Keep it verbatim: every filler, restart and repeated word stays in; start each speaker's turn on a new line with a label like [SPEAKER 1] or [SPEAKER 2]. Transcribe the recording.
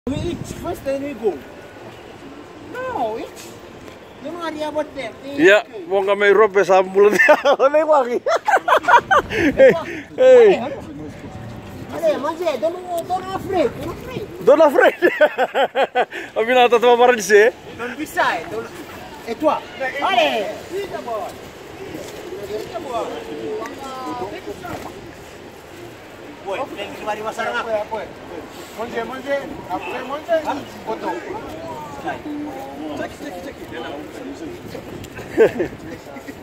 [SPEAKER 1] We eat first, then we go. No, eat. Don't worry about that.
[SPEAKER 2] Ya, mau nggak main robe sambul dia, oleh wangi. Hey,
[SPEAKER 1] Allez, mangez, don't, don't afraid, don't afraid.
[SPEAKER 2] don't afraid. Abi na tatwa para di sini.
[SPEAKER 1] Don't be shy. Don't... Et toi? Allez, vite d'abord. Vite d'abord. Ouais, tu vas aller voir ça là.
[SPEAKER 3] Manger, manger, après manger, photo.
[SPEAKER 2] Hehehe